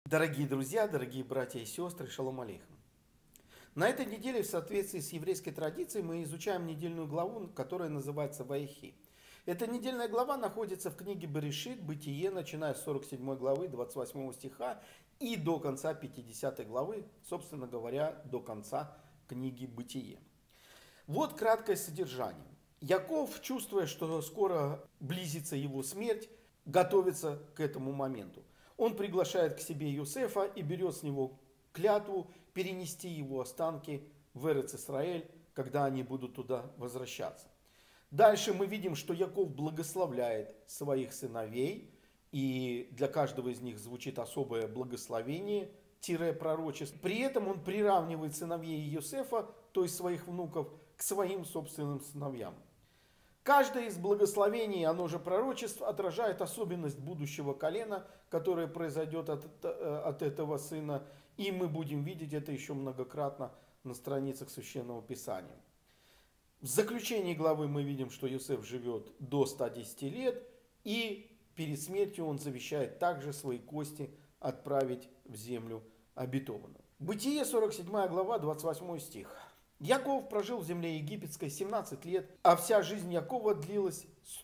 Дорогие друзья, дорогие братья и сестры, шалом алейхам. На этой неделе в соответствии с еврейской традицией мы изучаем недельную главу, которая называется Ваихи. Эта недельная глава находится в книге Берешит, Бытие, начиная с 47 главы 28 стиха и до конца 50 главы, собственно говоря, до конца книги Бытие. Вот краткое содержание. Яков, чувствуя, что скоро близится его смерть, готовится к этому моменту. Он приглашает к себе Йосефа и берет с него клятву перенести его останки в Эрец-Исраэль, когда они будут туда возвращаться. Дальше мы видим, что Яков благословляет своих сыновей, и для каждого из них звучит особое благословение, пророчество. При этом он приравнивает сыновей Йосефа, то есть своих внуков, к своим собственным сыновьям. Каждое из благословений, оно же пророчеств, отражает особенность будущего колена, которое произойдет от этого сына. И мы будем видеть это еще многократно на страницах Священного Писания. В заключении главы мы видим, что Йосеф живет до 110 лет. И перед смертью он завещает также свои кости отправить в землю обетованную. Бытие, 47 глава, 28 стих. Яков прожил в земле египетской 17 лет, а вся жизнь Якова длилась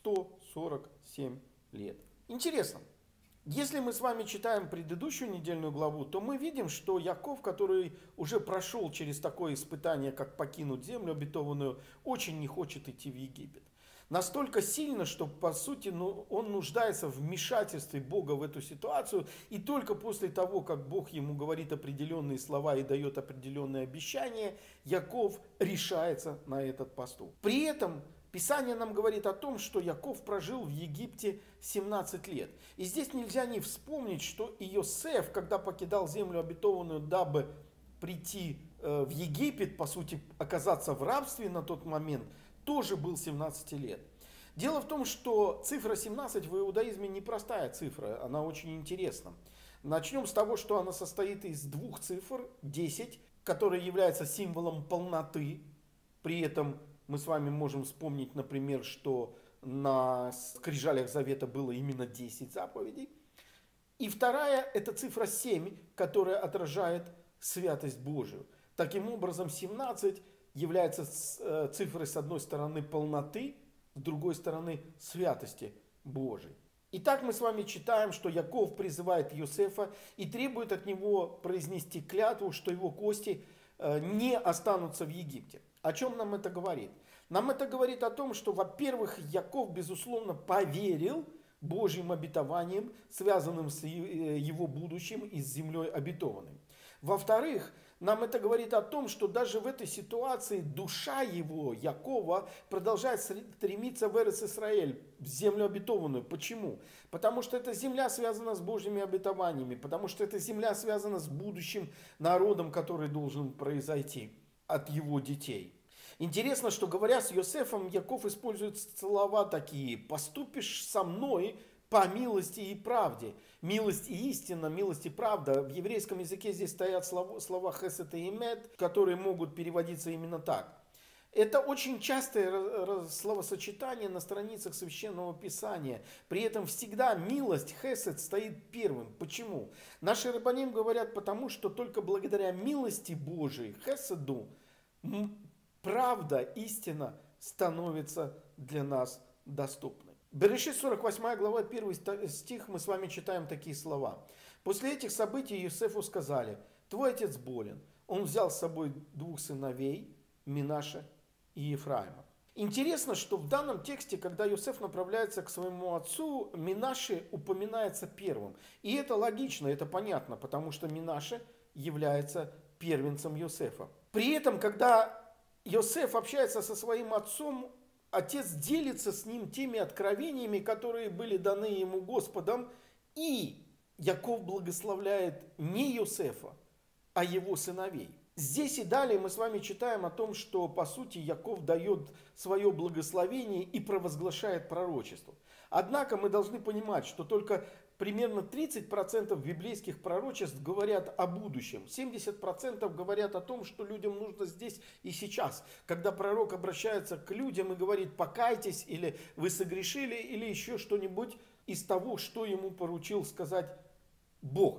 147 лет. Интересно, если мы с вами читаем предыдущую недельную главу, то мы видим, что Яков, который уже прошел через такое испытание, как покинуть землю обетованную, очень не хочет идти в Египет. Настолько сильно, что по сути он нуждается в вмешательстве Бога в эту ситуацию. И только после того, как Бог ему говорит определенные слова и дает определенные обещания, Яков решается на этот поступок. При этом Писание нам говорит о том, что Яков прожил в Египте 17 лет. И здесь нельзя не вспомнить, что и Йосеф, когда покидал землю обетованную, дабы прийти в Египет, по сути оказаться в рабстве на тот момент, тоже был 17 лет. Дело в том, что цифра 17 в иудаизме непростая цифра, она очень интересна. Начнем с того, что она состоит из двух цифр, 10, которые являются символом полноты. При этом мы с вами можем вспомнить, например, что на скрижалях завета было именно 10 заповедей. И вторая – это цифра 7, которая отражает святость Божию. Таким образом, 17 является цифрой, с одной стороны, полноты, с другой стороны, святости Божией. Итак, мы с вами читаем, что Яков призывает Йосефа и требует от него произнести клятву, что его кости не останутся в Египте. О чем нам это говорит? Нам это говорит о том, что, во-первых, Яков, безусловно, поверил Божьим обетованиям, связанным с его будущим и с землей обетованной. Во-вторых, нам это говорит о том, что даже в этой ситуации душа его, Якова, продолжает стремиться в Эрец-Исраэль, в землю обетованную. Почему? Потому что эта земля связана с Божьими обетованиями, потому что эта земля связана с будущим народом, который должен произойти от его детей. Интересно, что говоря с Йосефом, Яков использует слова такие: «Поступишь со мной по милости и правде». Милость и истина, милость и правда. В еврейском языке здесь стоят слова хесед и эмет, которые могут переводиться именно так. Это очень частое словосочетание на страницах Священного Писания. При этом всегда милость, хесед, стоит первым. Почему? Наши рабаним говорят, потому что только благодаря милости Божией, хеседу, правда, истина становится для нас доступной. Берешит 48 глава 1 стих мы с вами читаем такие слова. После этих событий Йосефу сказали: твой отец болен. Он взял с собой двух сыновей, Минаше и Ефраима. Интересно, что в данном тексте, когда Йосеф направляется к своему отцу, Минаше упоминается первым. И это логично, это понятно, потому что Минаше является первенцем Йосефа. При этом, когда Йосеф общается со своим отцом, отец делится с ним теми откровениями, которые были даны ему Господом, и Яков благословляет не Йосефа, а его сыновей. Здесь и далее мы с вами читаем о том, что по сути Яков дает свое благословение и провозглашает пророчество. Однако мы должны понимать, что только примерно 30% библейских пророчеств говорят о будущем. 70% говорят о том, что людям нужно здесь и сейчас. Когда пророк обращается к людям и говорит: покайтесь, или вы согрешили, или еще что-нибудь из того, что ему поручил сказать Бог.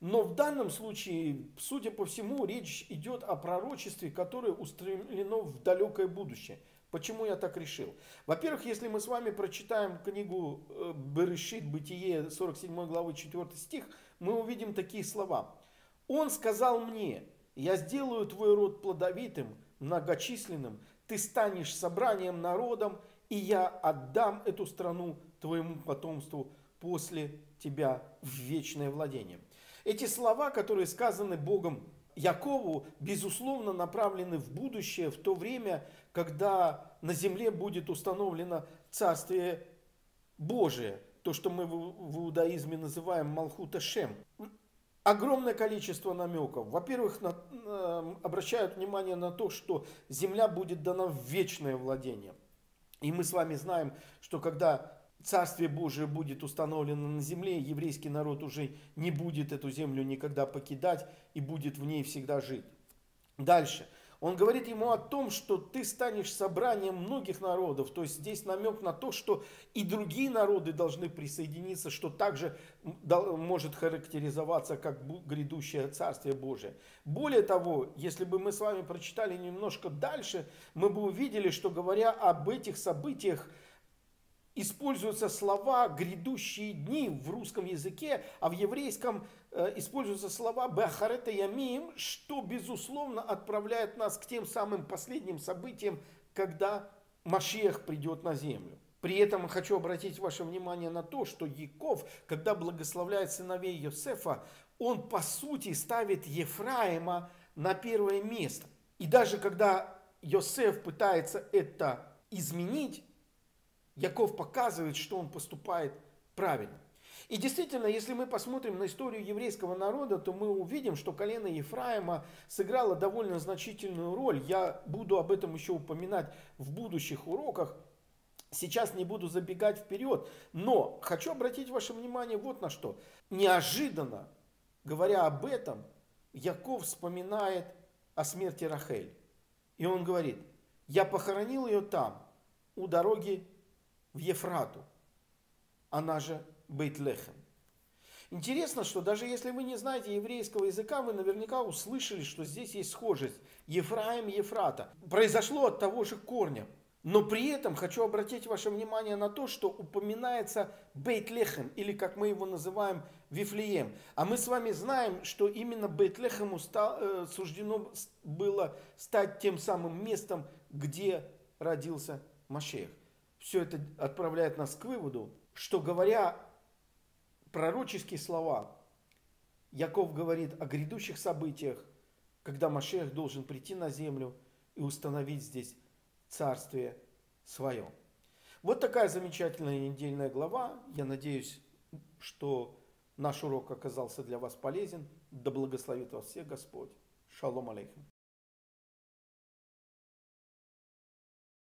Но в данном случае, судя по всему, речь идет о пророчестве, которое устремлено в далекое будущее. Почему я так решил? Во-первых, если мы с вами прочитаем книгу Берешит, Бытие, 47 главы, 4 стих, мы увидим такие слова. «Он сказал мне, я сделаю твой род плодовитым, многочисленным, ты станешь собранием народом, и я отдам эту страну твоему потомству после тебя в вечное владение». Эти слова, которые сказаны Богом Якову, безусловно, направлены в будущее, в то время, когда на земле будет установлено Царствие Божие, то, что мы в иудаизме называем Малхут Ашем. Огромное количество намеков. Во-первых, обращают внимание на то, что земля будет дана в вечное владение. И мы с вами знаем, что когда Царствие Божие будет установлено на земле, еврейский народ уже не будет эту землю никогда покидать и будет в ней всегда жить. Дальше. Он говорит ему о том, что ты станешь собранием многих народов. То есть здесь намек на то, что и другие народы должны присоединиться, что также может характеризоваться как грядущее Царствие Божие. Более того, если бы мы с вами прочитали немножко дальше, мы бы увидели, что говоря об этих событиях, используются слова «грядущие дни» в русском языке, а в еврейском используются слова «беахарета ямим», что, безусловно, отправляет нас к тем самым последним событиям, когда Машиах придет на землю. При этом хочу обратить ваше внимание на то, что Яков, когда благословляет сыновей Йосефа, он по сути ставит Ефраима на первое место. И даже когда Йосеф пытается это изменить, Яков показывает, что он поступает правильно. И действительно, если мы посмотрим на историю еврейского народа, то мы увидим, что колено Ефраима сыграло довольно значительную роль. Я буду об этом еще упоминать в будущих уроках. Сейчас не буду забегать вперед. Но хочу обратить ваше внимание вот на что. Неожиданно, говоря об этом, Яков вспоминает о смерти Рахель. И он говорит: я похоронил ее там, у дороги в Ефрату, она же Бейт-Лехем. Интересно, что даже если вы не знаете еврейского языка, вы наверняка услышали, что здесь есть схожесть. Ефраим, Ефрата. Произошло от того же корня. Но при этом хочу обратить ваше внимание на то, что упоминается Бейт-Лехем, или как мы его называем, Вифлеем. А мы с вами знаем, что именно Бейт-Лехему суждено было стать тем самым местом, где родился Машиах. Все это отправляет нас к выводу, что, говоря пророческие слова, Яков говорит о грядущих событиях, когда Машиах должен прийти на землю и установить здесь царствие свое. Вот такая замечательная недельная глава. Я надеюсь, что наш урок оказался для вас полезен. Да благословит вас всех Господь. Шалом алейхим.